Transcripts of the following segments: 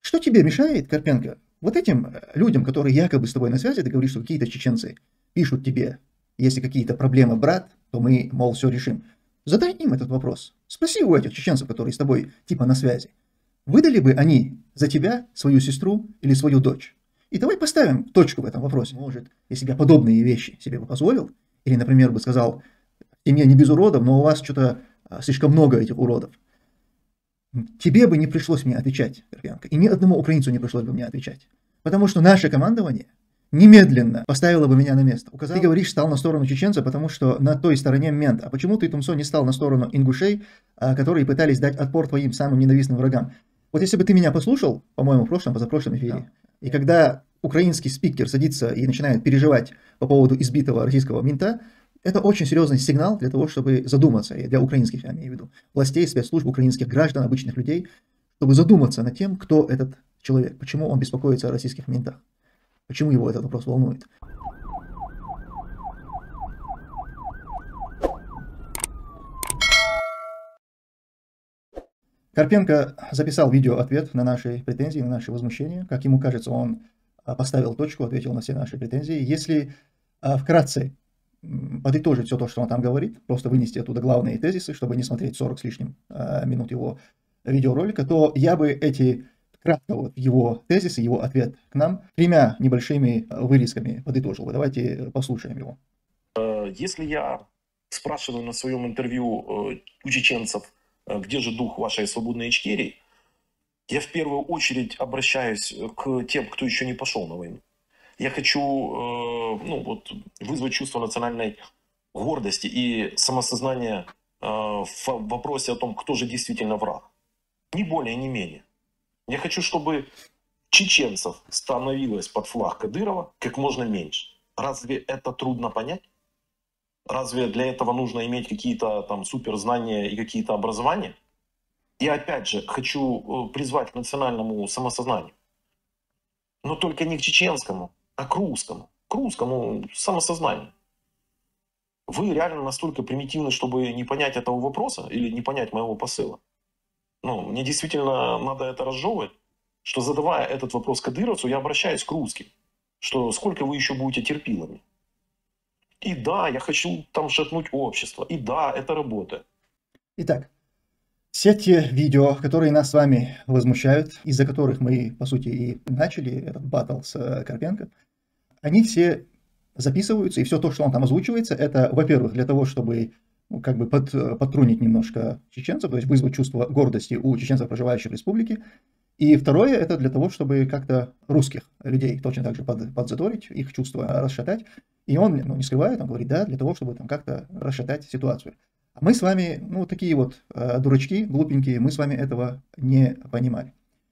Что тебе мешает, Карпенко, вот этим людям, которые якобы с тобой на связи, ты говоришь, что какие-то чеченцы пишут тебе, если какие-то проблемы, брат, то мы, мол, все решим. Задай им этот вопрос. Спроси у этих чеченцев, которые с тобой типа на связи. Выдали бы они за тебя свою сестру или свою дочь? И давай поставим точку в этом вопросе. Может, если бы я подобные вещи себе бы позволил, или, например, бы сказал, в семье не без уродов, но у вас что-то слишком много этих уродов, тебе бы не пришлось мне отвечать, Карпенко, и ни одному украинцу не пришлось бы мне отвечать. Потому что наше командование немедленно поставило бы меня на место. Ты говоришь, стал на сторону чеченца, потому что на той стороне мент. А почему ты, Тумсо, не стал на сторону ингушей, которые пытались дать отпор твоим самым ненавистным врагам? Вот если бы ты меня послушал, по-моему, в прошлом, позапрошлом эфире, и когда украинский спикер садится и начинает переживать по поводу избитого российского мента, это очень серьезный сигнал для того, чтобы задуматься, и для украинских, я имею в виду, властей, спецслужб, украинских граждан, обычных людей, чтобы задуматься над тем, кто этот человек, почему он беспокоится о российских ментах, почему его этот вопрос волнует. Карпенко записал видеоответ на наши претензии, на наши возмущения. Как ему кажется, он поставил точку, ответил на все наши претензии. Если вкратце подытожить все то, что он там говорит, просто вынести оттуда главные тезисы, чтобы не смотреть 40 с лишним минут его видеоролика, то я бы эти кратко вот его тезисы, его ответ к нам тремя небольшими вырезками подытожил. Давайте послушаем его. Если я спрашиваю на своем интервью у чеченцев, где же дух вашей свободной Ичкерии, я в первую очередь обращаюсь к тем, кто еще не пошел на войну. Я хочу вызвать чувство национальной гордости и самосознания в вопросе о том, кто же действительно враг. Ни более, ни менее. Я хочу, чтобы чеченцев становилось под флаг Кадырова как можно меньше. Разве это трудно понять? Разве для этого нужно иметь какие-то там суперзнания и какие-то образования? Я опять же хочу призвать к национальному самосознанию. Но только не к чеченскому, а к русскому самосознанию. Вы реально настолько примитивны, чтобы не понять этого вопроса или не понять моего посыла? Мне действительно надо это разжевывать, что задавая этот вопрос кадыровцу, я обращаюсь к русским, что сколько вы еще будете терпилами. И да, я хочу там шатнуть общество, и да, это работает. Итак, все те видео, которые нас с вами возмущают, из-за которых мы, по сути, и начали этот баттл с Карпенко, они все записываются, и все то, что он там озвучивается, это, во-первых, для того, чтобы подтрунить немножко чеченцев, то есть вызвать чувство гордости у чеченцев, проживающих в республике. И второе, это для того, чтобы как-то русских людей точно так же подзадорить, их чувства расшатать. И он, не скрывает, он говорит, да, для того, чтобы там как-то расшатать ситуацию. А мы с вами, такие вот дурачки, глупенькие, мы с вами этого не понимали.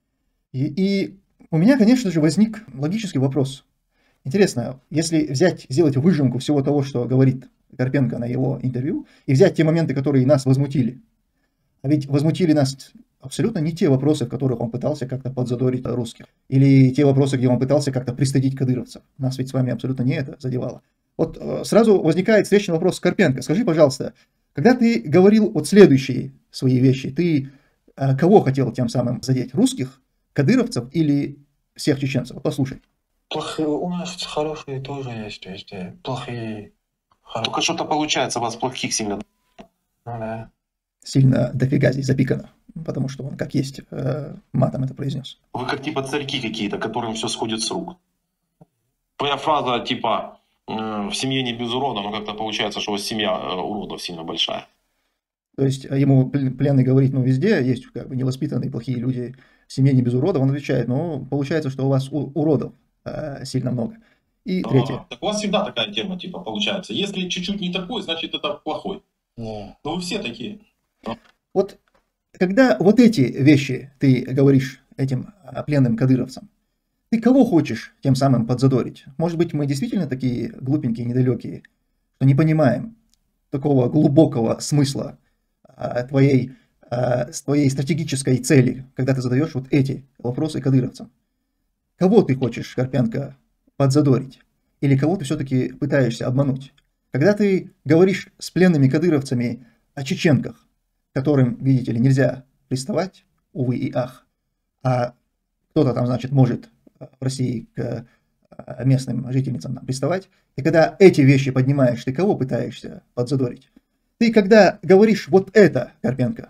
И у меня, конечно же, возник логический вопрос. Интересно, если сделать выжимку всего того, что говорит Карпенко на его интервью, и взять те моменты, которые нас возмутили. А ведь возмутили нас абсолютно не те вопросы, в которых он пытался как-то подзадорить русских. Или те вопросы, где он пытался как-то пристыдить кадыровцев. Нас ведь с вами абсолютно не это задевало. Вот сразу возникает встречный вопрос с Карпенко. Скажи, пожалуйста, когда ты говорил вот следующие свои вещи, ты кого хотел тем самым задеть? Русских, кадыровцев или всех чеченцев? Послушай. Плохие, у нас хорошие тоже есть везде. Плохие. Только что-то получается, у вас плохих сильно. Ну да. Сильно дофига здесь запикано, потому что он как есть матом это произнес. Вы как типа царьки какие-то, которым все сходит с рук. Твоя фраза типа в семье не без урода, но как-то получается, что у вас семья уродов сильно большая. То есть ему пленный говорит, везде есть как бы невоспитанные плохие люди, в семье не без уродов, он отвечает, получается, что у вас уродов сильно много. И третье. Так у вас всегда такая тема, типа, получается. Если чуть-чуть не такой, значит это плохой. Не. Но вы все такие. Вот когда вот эти вещи ты говоришь этим пленным кадыровцам, ты кого хочешь тем самым подзадорить? Может быть, мы действительно такие глупенькие, недалекие, что не понимаем такого глубокого смысла твоей стратегической цели, когда ты задаешь вот эти вопросы кадыровцам. Кого ты хочешь, Карпенко, подзадорить? Или кого ты все-таки пытаешься обмануть? Когда ты говоришь с пленными кадыровцами о чеченках, которым, видите ли, нельзя приставать, увы и ах, а кто-то там, значит, может в России к местным жительницам там приставать. И когда эти вещи поднимаешь, ты кого пытаешься подзадорить? Ты когда говоришь вот это, Карпенко,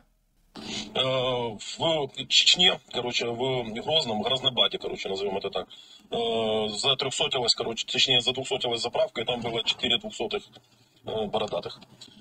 в Чечне, короче, в Грозном, Грознобаде, короче, назовем это так, за 300-лась, короче, точнее, за 200-лась заправка, и там было 4 200-х бородатых.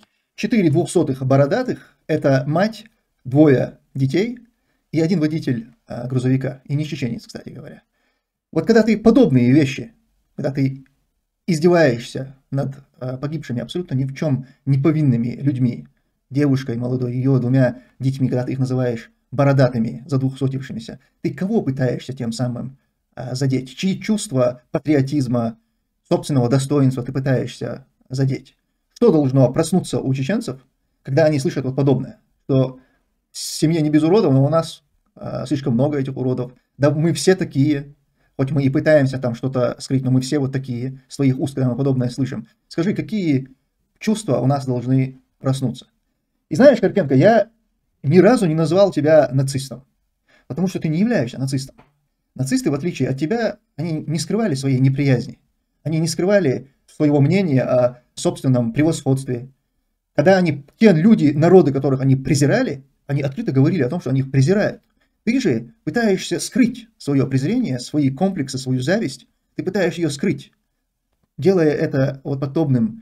4 200-х бородатых – это мать, 2 детей и 1 водитель грузовика, и не чеченец, кстати говоря. Вот когда ты подобные вещи, когда ты издеваешься над погибшими абсолютно ни в чем не повинными людьми, девушкой молодой, ее 2 детьми, когда ты их называешь бородатыми, задвухсотившимися, ты кого пытаешься тем самым задеть? Чьи чувства патриотизма, собственного достоинства ты пытаешься задеть? Что должно проснуться у чеченцев, когда они слышат вот подобное? Что в семье не без уродов, но у нас слишком много этих уродов. Да мы все такие, хоть мы и пытаемся там что-то скрыть, но мы все вот такие, с твоих уст, когда мы подобное слышим. Скажи, какие чувства у нас должны проснуться? И знаешь, Карпенко, я ни разу не назвал тебя нацистом, потому что ты не являешься нацистом. Нацисты, в отличие от тебя, они не скрывали своей неприязни, они не скрывали своего мнения о собственном превосходстве. Когда те люди, народы, которых они презирали, они открыто говорили о том, что они их презирают. Ты же пытаешься скрыть свое презрение, свои комплексы, свою зависть, ты пытаешься ее скрыть, делая это вот подобным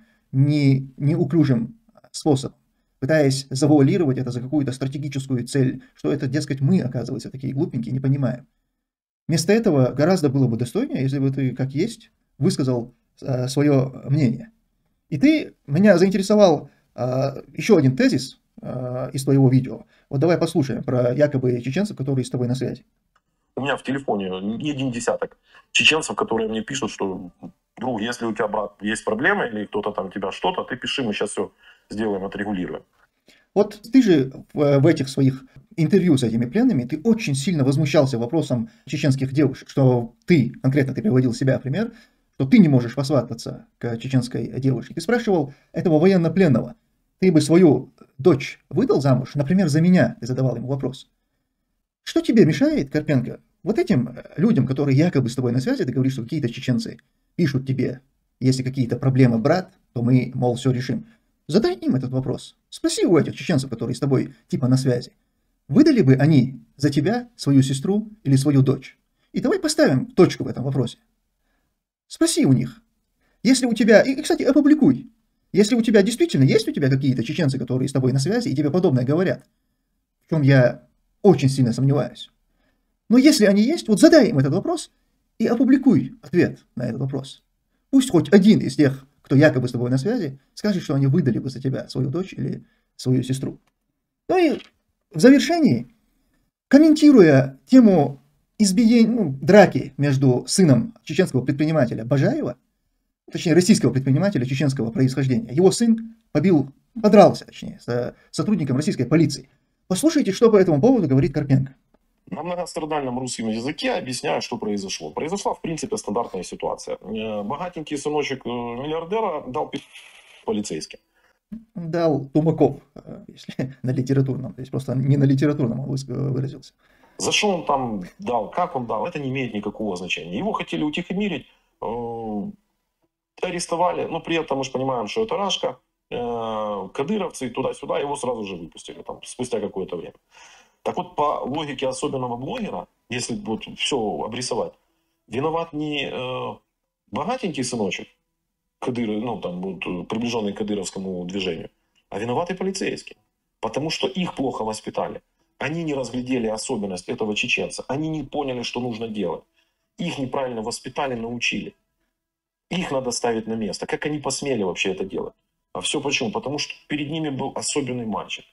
неуклюжим способом, пытаясь завуалировать это за какую-то стратегическую цель, что это, дескать, мы, оказывается, такие глупенькие, не понимаем. Вместо этого гораздо было бы достойнее, если бы ты, как есть, высказал свое мнение. И ты меня заинтересовал еще один тезис из твоего видео. Вот давай послушаем про якобы чеченцев, которые с тобой на связи. У меня в телефоне не 1 десяток чеченцев, которые мне пишут, что, друг, если у тебя, брат, есть проблемы, или кто-то там тебя что-то, ты пиши, мы сейчас все сделаем, отрегулируем. Вот ты же в этих своих интервью с этими пленными, ты очень сильно возмущался вопросом чеченских девушек, что конкретно ты приводил себя в пример, что ты не можешь посвататься к чеченской девушке. Ты спрашивал этого военнопленного, ты бы свою дочь выдал замуж, например, за меня, ты задавал ему вопрос. Что тебе мешает, Карпенко, вот этим людям, которые якобы с тобой на связи, ты говоришь, что какие-то чеченцы пишут тебе, если какие-то проблемы, брат, то мы, мол, все решим. Задай им этот вопрос. Спроси у этих чеченцев, которые с тобой типа на связи. Выдали бы они за тебя свою сестру или свою дочь? И давай поставим точку в этом вопросе. Спроси у них. Если у тебя... И, кстати, опубликуй. Если у тебя действительно есть у тебя какие-то чеченцы, которые с тобой на связи и тебе подобное говорят, в чем я очень сильно сомневаюсь. Но если они есть, вот задай им этот вопрос и опубликуй ответ на этот вопрос. Пусть хоть один из тех, кто якобы с тобой на связи, скажет, что они выдали бы за тебя свою дочь или свою сестру. Ну и в завершении, комментируя тему избиения, драки между сыном чеченского предпринимателя Бажаева, точнее российского предпринимателя чеченского происхождения, его сын подрался, точнее, с сотрудником российской полиции. Послушайте, что по этому поводу говорит Карпенко. На многострадальном русском языке объясняю, что произошло. Произошла, в принципе, стандартная ситуация. Богатенький сыночек миллиардера дал полицейским. Дал Тумаков, если на литературном, то есть просто не на литературном он выразился. За что он там дал, как он дал, это не имеет никакого значения. Его хотели утихомирить, арестовали, но при этом мы же понимаем, что это Рашка, кадыровцы, туда-сюда, его сразу же выпустили, там, спустя какое-то время. Так вот, по логике особенного блогера, если вот все обрисовать, виноват не богатенький сыночек, приближенный к кадыровскому движению, а виноваты полицейские. Потому что их плохо воспитали. Они не разглядели особенность этого чеченца. Они не поняли, что нужно делать. Их неправильно воспитали, научили. Их надо ставить на место. Как они посмели вообще это делать? А все почему? Потому что перед ними был особенный мальчик.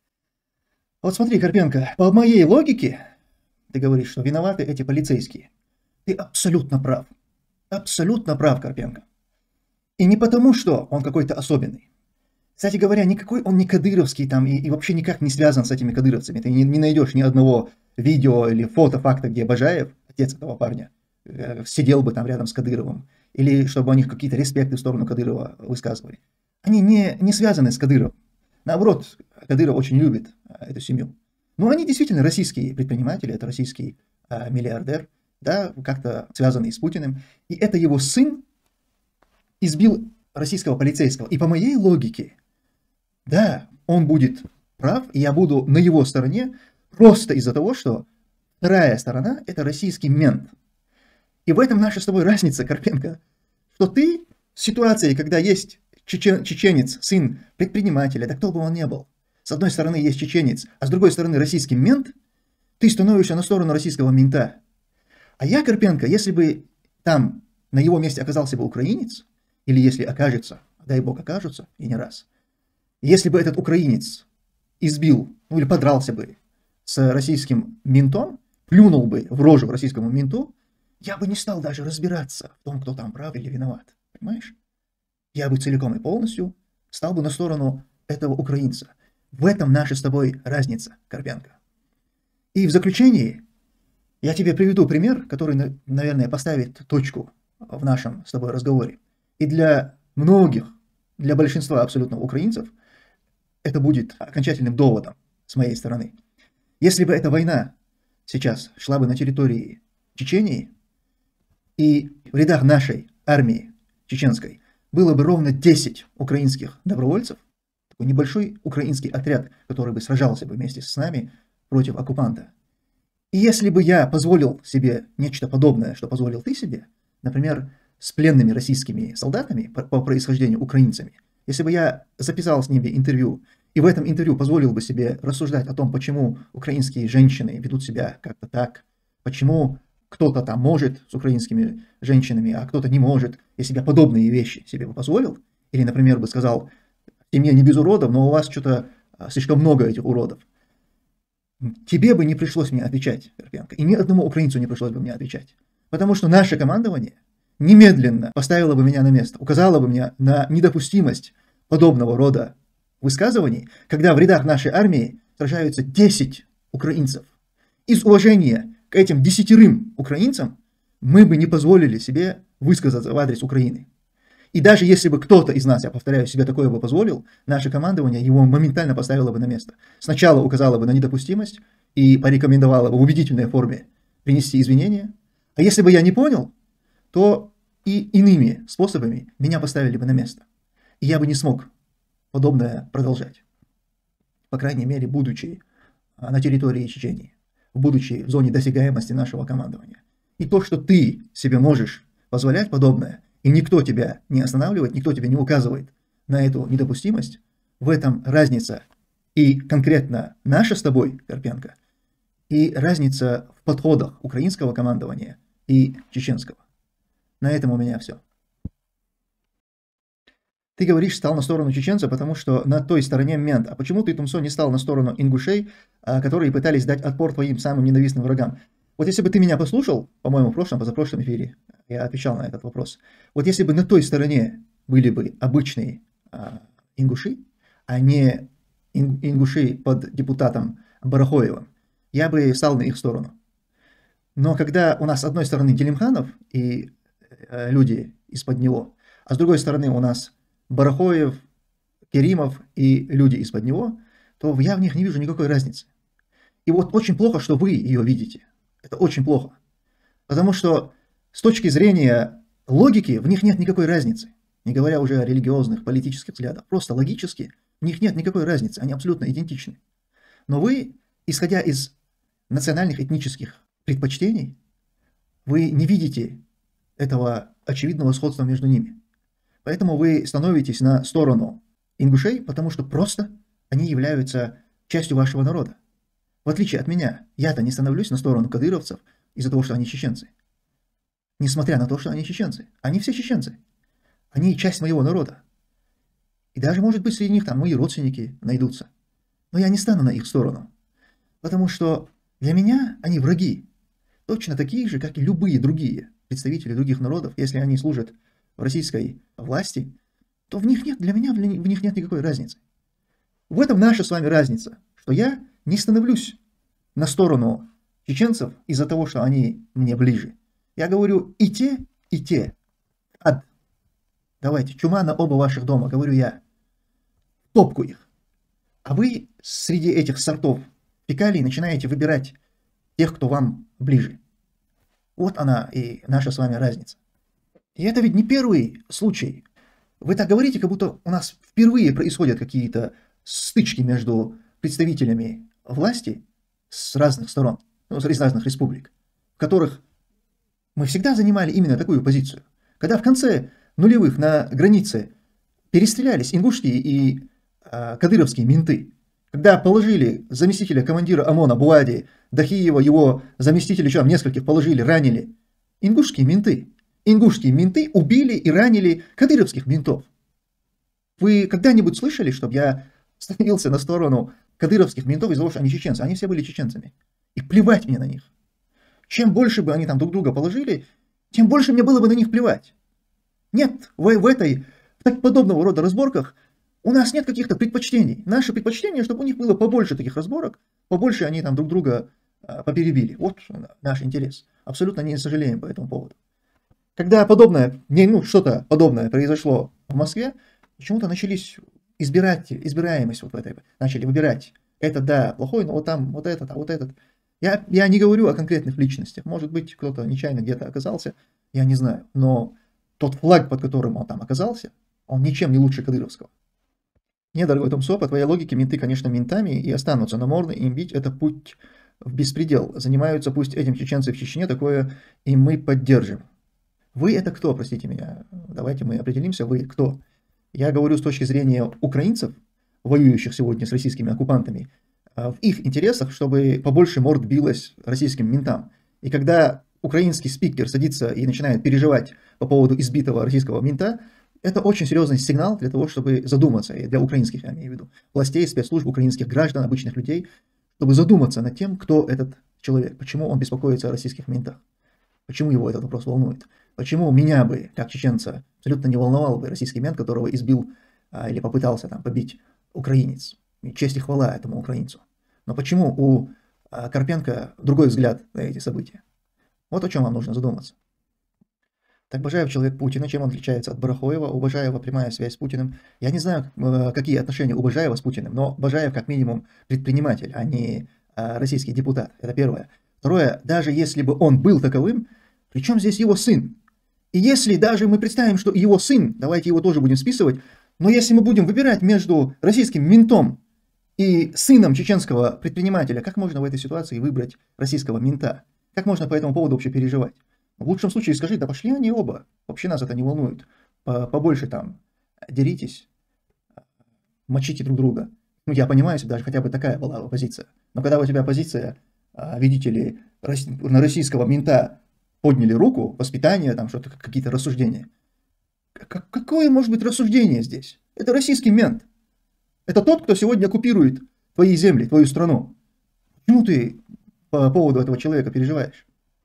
Вот смотри, Карпенко, по моей логике, ты говоришь, что виноваты эти полицейские. Ты абсолютно прав. Абсолютно прав, Карпенко. И не потому, что он какой-то особенный. Кстати говоря, никакой он не кадыровский там и вообще никак не связан с этими кадыровцами. Ты не найдешь ни одного видео или фото, факта, где Бажаев, отец этого парня, сидел бы там рядом с Кадыровым. Или чтобы у них какие-то респекты в сторону Кадырова высказывали. Они не связаны с Кадыровым. Наоборот, Кадыров очень любит эту семью. Но они действительно российские предприниматели, это российский миллиардер, да, как-то связанный с Путиным, и это его сын избил российского полицейского. И по моей логике, да, он будет прав, и я буду на его стороне просто из-за того, что вторая сторона – это российский мент. И в этом наша с тобой разница, Карпенко, что ты в ситуации, когда есть чеченец, сын предпринимателя, да кто бы он ни был, с одной стороны есть чеченец, а с другой стороны российский мент, ты становишься на сторону российского мента. А я, Карпенко, если бы там на его месте оказался бы украинец, или если окажется, дай бог окажется, и не раз, если бы этот украинец избил, ну или подрался бы с российским ментом, плюнул бы в рожу российскому менту, я бы не стал даже разбираться в том, кто там прав или виноват. Понимаешь? Я бы целиком и полностью стал бы на сторону этого украинца. В этом наша с тобой разница, Карпенко. И в заключении я тебе приведу пример, который, наверное, поставит точку в нашем с тобой разговоре. И для многих, для большинства абсолютно украинцев, это будет окончательным доводом с моей стороны. Если бы эта война сейчас шла бы на территории Чечении, и в рядах нашей армии чеченской было бы ровно 10 украинских добровольцев, такой небольшой украинский отряд, который бы сражался бы вместе с нами против оккупанта. И если бы я позволил себе нечто подобное, что позволил ты себе, например, с пленными российскими солдатами по происхождению украинцами, если бы я записал с ними интервью, и в этом интервью позволил бы себе рассуждать о том, почему украинские женщины ведут себя как-то так, почему кто-то там может с украинскими женщинами, а кто-то не может, если бы я подобные вещи себе бы позволил, или, например, бы сказал, в семье не без уродов, но у вас что-то слишком много этих уродов, тебе бы не пришлось мне отвечать, Карпенко, и ни одному украинцу не пришлось бы мне отвечать, потому что наше командование немедленно поставило бы меня на место, указало бы мне на недопустимость подобного рода высказываний, когда в рядах нашей армии сражаются 10 украинцев. Из уважения к этим 10 украинцам мы бы не позволили себе высказаться в адрес Украины. И даже если бы кто-то из нас, я повторяю, себе такое бы позволил, наше командование его моментально поставило бы на место. Сначала указало бы на недопустимость и порекомендовало бы в убедительной форме принести извинения. А если бы я не понял, то и иными способами меня поставили бы на место. И я бы не смог подобное продолжать. По крайней мере, будучи на территории Чечении, будучи в зоне досягаемости нашего командования. И то, что ты себе можешь позволять подобное, и никто тебя не останавливает, никто тебе не указывает на эту недопустимость, в этом разница и конкретно наша с тобой, Карпенко, и разница в подходах украинского командования и чеченского. На этом у меня все. Ты говоришь, стал на сторону чеченца, потому что на той стороне мент. А почему ты, Тумсо, не стал на сторону ингушей, которые пытались дать отпор твоим самым ненавистным врагам? Вот если бы ты меня послушал, по-моему, в прошлом, позапрошлом эфире, я отвечал на этот вопрос. Вот если бы на той стороне были бы обычные ингуши, а не ингуши под депутатом Барахоевым, я бы стал на их сторону. Но когда у нас с одной стороны Делимханов и люди из-под него, а с другой стороны у нас Барахоев, Керимов и люди из-под него, то я в них не вижу никакой разницы. И вот очень плохо, что вы ее видите. Это очень плохо. Потому что с точки зрения логики в них нет никакой разницы. Не говоря уже о религиозных, политических взглядах. Просто логически в них нет никакой разницы. Они абсолютно идентичны. Но вы, исходя из национальных этнических предпочтений, вы не видите этого очевидного сходства между ними. Поэтому вы становитесь на сторону ингушей, потому что просто они являются частью вашего народа. В отличие от меня, я-то не становлюсь на сторону кадыровцев из-за того, что они чеченцы. Несмотря на то, что они чеченцы. Они все чеченцы. Они часть моего народа. И даже, может быть, среди них там мои родственники найдутся. Но я не стану на их сторону. Потому что для меня они враги. Точно такие же, как и любые другие представители других народов. Если они служат в российской власти, то в них нет, для меня в них нет никакой разницы. В этом наша с вами разница, что я не становлюсь на сторону чеченцев из-за того, что они мне ближе. Я говорю и те. Давайте, чума на оба ваших дома, говорю я. Топку их. А вы среди этих сортов фекалий начинаете выбирать тех, кто вам ближе. Вот она и наша с вами разница. И это ведь не первый случай. Вы так говорите, как будто у нас впервые происходят какие-то стычки между представителями власти с разных сторон, из разных республик, в которых мы всегда занимали именно такую позицию. Когда в конце нулевых на границе перестрелялись ингушские и кадыровские менты, когда положили заместителя командира ОМОНа Буади, Дахиева, его заместителя, еще нескольких положили, ранили, ингушские менты убили и ранили кадыровских ментов. Вы когда-нибудь слышали, чтобы я становился на сторону кадыровских ментов из-за того, что они чеченцы? Они все были чеченцами. И плевать мне на них. Чем больше бы они там друг друга положили, тем больше мне было бы на них плевать. Нет, в подобного рода разборках у нас нет каких-то предпочтений. Наше предпочтение, чтобы у них было побольше таких разборок, побольше они там друг друга поперебили. Вот наш интерес. Абсолютно не сожалеем по этому поводу. Когда что-то подобное произошло в Москве, почему-то начались избираемость вот в этой. Начали выбирать. Это да, плохой, но вот там вот этот, а вот этот. Я не говорю о конкретных личностях. Может быть, кто-то нечаянно где-то оказался, я не знаю. Но тот флаг, под которым он там оказался, он ничем не лучше кадыровского. Не, дорогой Томсо, по твоей логике, менты, конечно, ментами и останутся, но можно им бить, это путь в беспредел. Занимаются пусть этим чеченцы в Чечне, такое и мы поддержим. Вы это кто, простите меня? Давайте мы определимся, вы кто? Я говорю с точки зрения украинцев, воюющих сегодня с российскими оккупантами, в их интересах, чтобы побольше морд билось российским ментам. И когда украинский спикер садится и начинает переживать по поводу избитого российского мента, это очень серьезный сигнал для того, чтобы задуматься, и для украинских, я имею в виду, властей, спецслужб, украинских граждан, обычных людей, чтобы задуматься над тем, кто этот человек, почему он беспокоится о российских ментах, почему его этот вопрос волнует, почему меня бы, как чеченца, абсолютно не волновал бы российский мент, которого избил или попытался там побить украинец. И честь и хвала этому украинцу. Но почему у Карпенко другой взгляд на эти события? Вот о чем вам нужно задуматься. Так Бажаев человек Путина, чем он отличается от Барахоева? У Бажаева прямая связь с Путиным. Я не знаю, какие отношения у Бажаева с Путиным, но Бажаев как минимум предприниматель, а не российский депутат. Это первое. Второе, даже если бы он был таковым, при чем здесь его сын? И если даже мы представим, что его сын, давайте его тоже будем списывать, но если мы будем выбирать между российским ментом и сыном чеченского предпринимателя, как можно в этой ситуации выбрать российского мента? Как можно по этому поводу вообще переживать? В лучшем случае скажи, да пошли они оба, вообще нас это не волнует, побольше там деритесь, мочите друг друга. Ну, я понимаю, если даже хотя бы такая была позиция. Но когда у тебя позиция, видите ли, на российского мента подняли руку, воспитание, там что-то, какие-то рассуждения. Какое может быть рассуждение здесь? Это российский мент. Это тот, кто сегодня оккупирует твои земли, твою страну. Почему ты по поводу этого человека переживаешь?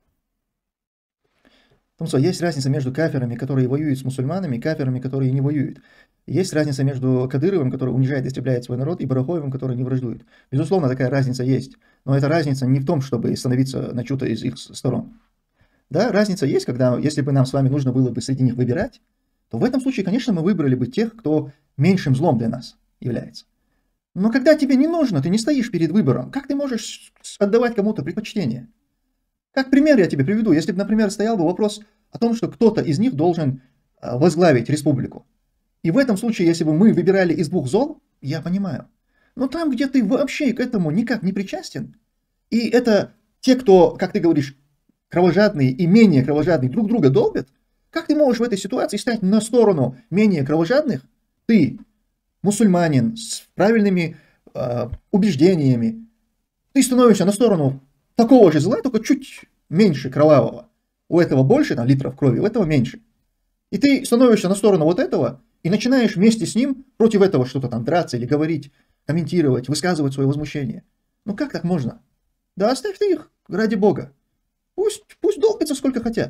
Томсо, есть разница между кафирами, которые воюют с мусульманами, и кафирами, которые не воюют. Есть разница между Кадыровым, который унижает и истребляет свой народ, и Барахоевым, который не враждует. Безусловно, такая разница есть. Но эта разница не в том, чтобы становиться на чью-то из их сторон. Да, разница есть, когда, если бы нам с вами нужно было бы среди них выбирать, то в этом случае, конечно, мы выбрали бы тех, кто меньшим злом для нас является. Но когда тебе не нужно, ты не стоишь перед выбором, как ты можешь отдавать кому-то предпочтение? Как пример я тебе приведу. Если бы, например, стоял бы вопрос о том, что кто-то из них должен возглавить республику. И в этом случае, если бы мы выбирали из двух зол, я понимаю. Но там, где ты вообще к этому никак не причастен, и это те, кто, как ты говоришь, кровожадные и менее кровожадные друг друга долбят, как ты можешь в этой ситуации стать на сторону менее кровожадных? Ты мусульманин с правильными убеждениями. Ты становишься на сторону такого же зла, только чуть меньше кровавого. У этого больше там, литров крови, у этого меньше. И ты становишься на сторону вот этого и начинаешь вместе с ним против этого что-то там драться или говорить, комментировать, высказывать свое возмущение. Ну как так можно? Да оставь ты их, ради бога. Пусть долбятся сколько хотят.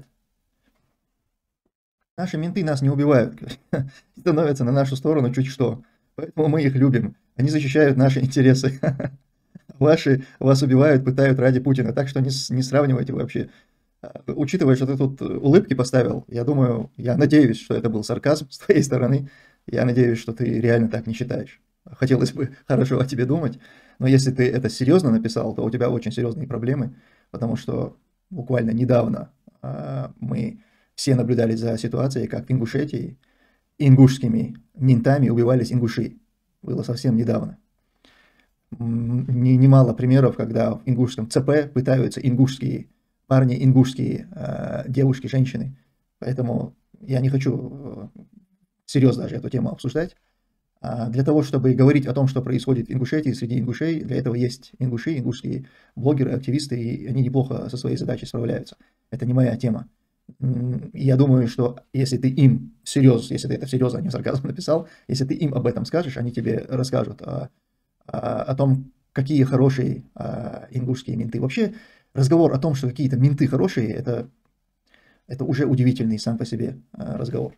Наши менты нас не убивают, становятся на нашу сторону чуть что. Поэтому мы их любим. Они защищают наши интересы. Вас убивают, пытают ради Путина. Так что не сравнивайте вообще. Учитывая, что ты тут улыбки поставил, я надеюсь, что это был сарказм с твоей стороны. Я надеюсь, что ты реально так не считаешь. Хотелось бы хорошо о тебе думать. Но если ты это серьезно написал, то у тебя очень серьезные проблемы. потому что буквально недавно мы все наблюдали за ситуацией, как в Ингушетии ингушскими ментами убивались ингуши. Было совсем недавно. Немало примеров, когда в ингушском ЦП пытаются ингушские парни, ингушские девушки, женщины. Поэтому я не хочу серьезно даже эту тему обсуждать. Для того, чтобы говорить о том, что происходит в Ингушетии, среди ингушей, для этого есть ингуши, ингушские блогеры, активисты, и они неплохо со своей задачей справляются. Это не моя тема. Я думаю, что если ты им всерьез, если ты это всерьез, а не сарказм написал, если ты им об этом скажешь, они тебе расскажут о том, какие хорошие ингушские менты. Вообще, разговор о том, что какие-то менты хорошие, это уже удивительный сам по себе разговор.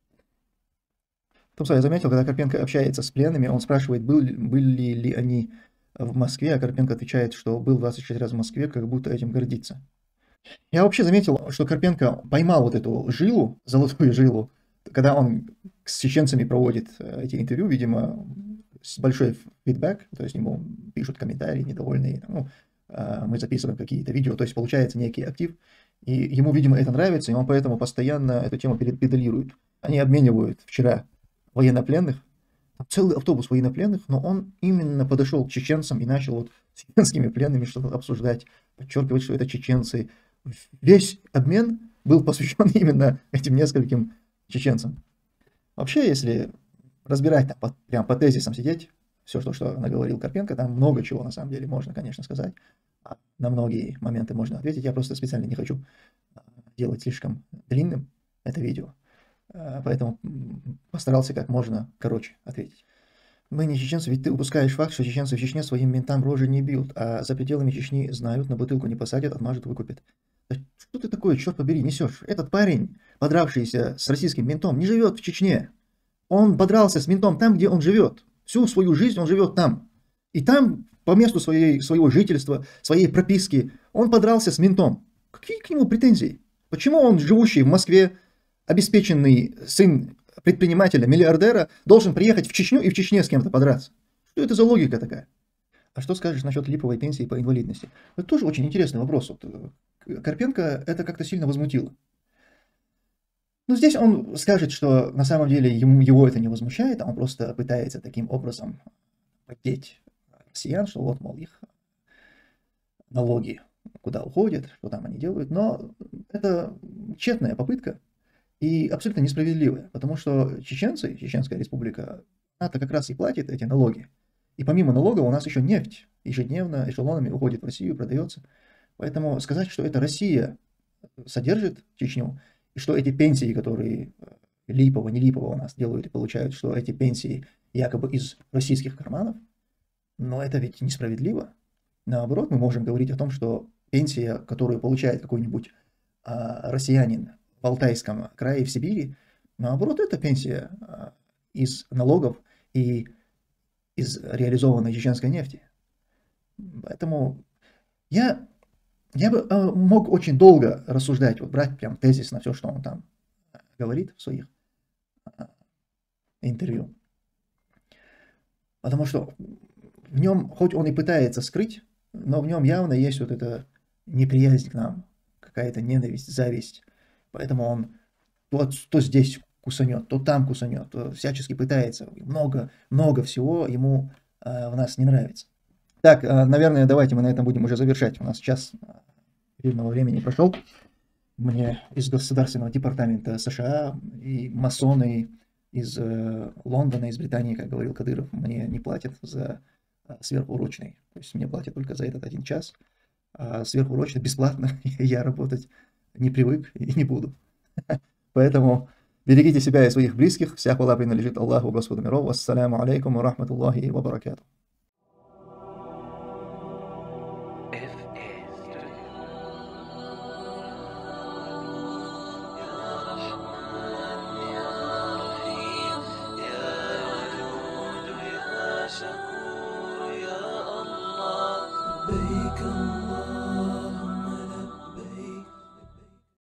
Потом я заметил, когда Карпенко общается с пленными, он спрашивает, были ли они в Москве, а Карпенко отвечает, что был 24 раза в Москве, как будто этим гордится. Я вообще заметил, что Карпенко поймал вот эту жилу, золотую жилу, когда он с чеченцами проводит эти интервью, видимо, с большой фидбэк, то есть ему пишут комментарии недовольные, мы записываем какие-то видео, то есть получается некий актив, и ему, видимо, это нравится, и он поэтому постоянно эту тему педалирует. Они обменивают вчера военнопленных, целый автобус военнопленных, но он именно подошел к чеченцам и начал вот с чеченскими пленными что-то обсуждать, подчеркивать, что это чеченцы. Весь обмен был посвящен именно этим нескольким чеченцам. Вообще, если разбирать, прям по тезисам сидеть, все, что наговорил Карпенко, там много чего на самом деле можно, конечно, сказать. На многие моменты можно ответить. Я просто специально не хочу делать слишком длинным это видео. Поэтому постарался как можно короче ответить. Мы не чеченцы, ведь ты упускаешь факт, что чеченцы в Чечне своим ментам рожи не бьют, а за пределами Чечни знают, на бутылку не посадят, отмажут, выкупят. Да что ты такое, черт побери, несешь? Этот парень, подравшийся с российским ментом, не живет в Чечне. Он подрался с ментом там, где он живет. Всю свою жизнь он живет там. И там, по месту своего жительства, своей прописки, он подрался с ментом. Какие к нему претензии? Почему он, живущий в Москве, обеспеченный сын предпринимателя, миллиардера, должен приехать в Чечню и в Чечне с кем-то подраться? Что это за логика такая? А что скажешь насчет липовой пенсии по инвалидности? Это тоже очень интересный вопрос. Карпенко это как-то сильно возмутило. Но здесь он скажет, что на самом деле его это не возмущает, а он просто пытается таким образом поддеть россиян, что вот, мол, их налоги куда уходят, что там они делают. Но это тщетная попытка. И абсолютно несправедливая, потому что чеченцы, Чеченская республика, она-то как раз и платит эти налоги. И помимо налога у нас еще нефть ежедневно эшелонами уходит в Россию, продается. Поэтому сказать, что это Россия содержит Чечню, и что эти пенсии, которые липово, не липово у нас делают и получают, что эти пенсии якобы из российских карманов, но это ведь несправедливо. Наоборот, мы можем говорить о том, что пенсия, которую получает какой-нибудь россиянин, в Алтайском крае, в Сибири, наоборот, это пенсия из налогов и из реализованной чеченской нефти. Поэтому я бы мог очень долго рассуждать, вот брать прям тезис на все, что он там говорит в своих интервью. Потому что в нем, хоть он и пытается скрыть, но в нем явно есть вот эта неприязнь к нам, какая-то ненависть, зависть. Поэтому он то здесь кусанет, то там кусанет, то всячески пытается. Много всего ему в нас не нравится. Так, наверное, давайте мы на этом будем уже завершать. У нас час эфирного времени прошел. Мне из Государственного департамента США и масоны из Лондона, из Британии, как говорил Кадыров, мне не платят за сверхурочный. То есть мне платят только за этот 1 час. А сверхурочный бесплатно я работать не привык и не буду. Поэтому берегите себя и своих близких. Вся хвала принадлежит Аллаху, Господу миров. Ассаляму алейкум ва рахматуллахи ва баракатух.